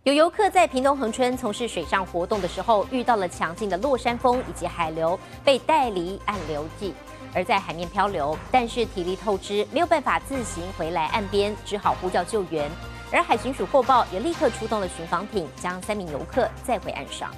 有游客在屏东恒春从事水上活动的时候，遇到了强劲的落山风以及海流，被带离岸流记。而在海面漂流，但是体力透支，没有办法自行回来岸边，只好呼叫救援。而海巡署获报，也立刻出动了巡防艇，将3名游客载回岸上。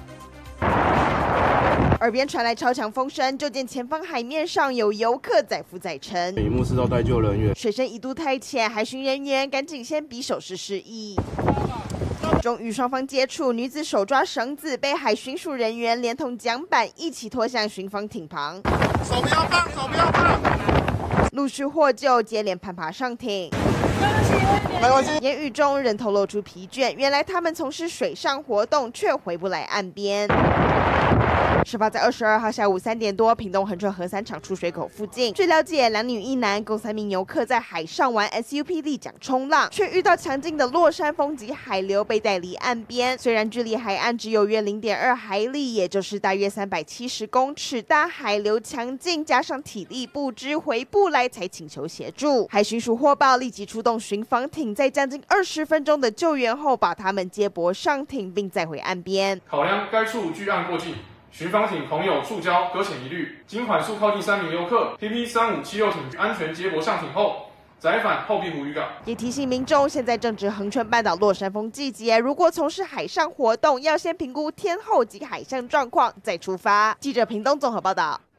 耳边传来超强风声，就见前方海面上有游客载浮载沉， 以目视到待救人员， 水深一度太浅，海巡人员赶紧先比手势示意。终于双方接触，女子手抓绳子，被海巡署人员连同桨板一起拖向巡防艇旁。 手不要放，手不要放。 陆续获救，接连攀爬上艇。 没关系。 言语中人头露出疲倦，原来他们从事水上活动，却回不来岸边。事发在22号下午3点多，屏东恒春河三场出水口附近。据了解，2女1男共3名游客在海上玩 SUP 立桨冲浪，却遇到强劲的落山风及海流，被带离岸边。虽然距离海岸只有约0.2海里，也就是大约370公尺，但海流强劲，加上体力不支，回不来，才请求协助。海巡署获报，立即出动巡防艇，在将近20分钟的救援后，把他们接驳上艇，并载回岸边。 考量该处距岸过近。巡防艇同有触礁搁浅疑虑，经缓速靠近3名游客 PP3576艇安全接驳上艇后，载返后壁湖渔港。 也提醒民众，现在正值恒春半岛落山风季节，如果从事海上活动，要先评估天候及海象状况再出发。记者屏东综合报道。